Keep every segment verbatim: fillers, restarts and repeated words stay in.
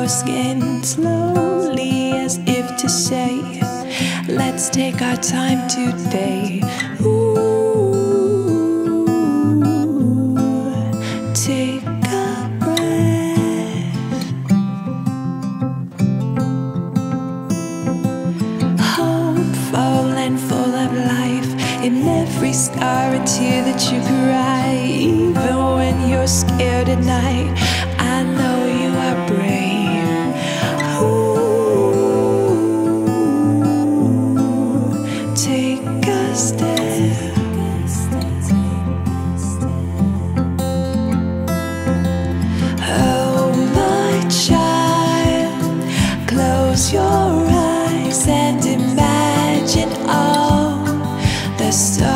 your skin slowly, as if to say, let's take our time today. Ooh, take a breath. Hopeful and full of life, in every scar a tear that you cry. Even when you're scared at night, I know you are brave. Ooh, take a step. Oh my child, close your eyes and imagine all the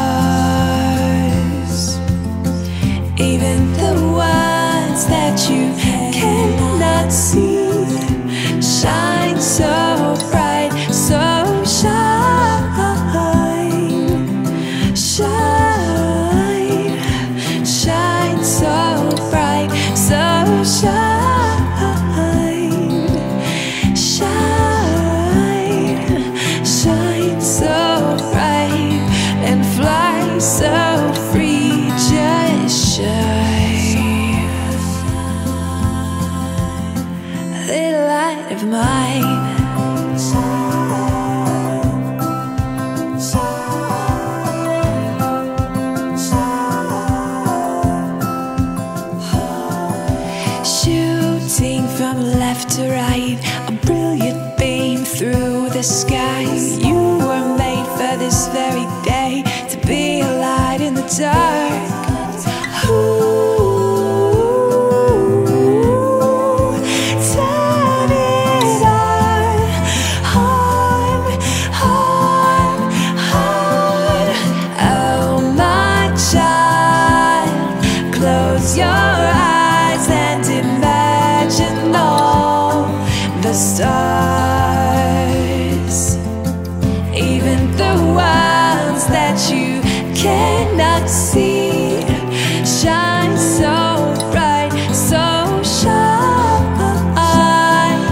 stars, even the ones that you cannot see, shine so bright, so shine, shine, shine so bright, so shine, shine, shine so bright, and fly so free, just shine. Little light of mine, shooting from left to right, a brilliant beam through the sky. You were made for this very day, to be a light in the dark. Ooh, turn it on, on, on, on. Oh my child, close your eyes and imagine all the stars, even the ones that you cannot see, shine so bright, so shine,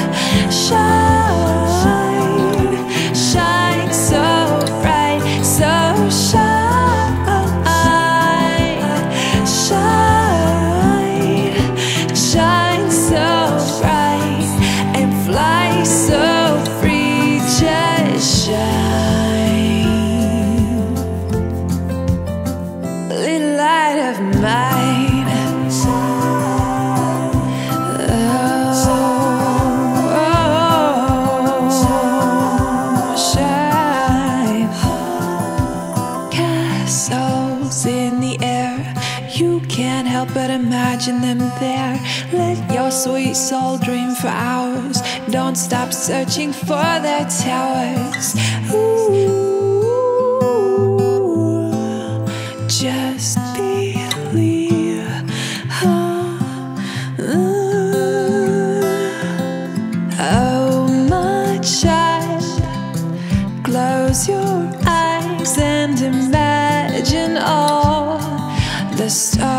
shine, shine so bright, so shine, shine, shine so bright, and fly so free, just shine. Little light of mine, oh, shine. Castles in the air, you can't help but imagine them there. Let your sweet soul dream for hours, don't stop searching for their towers. Ooh, just believe. Oh, oh my child, close your eyes and imagine all the stars.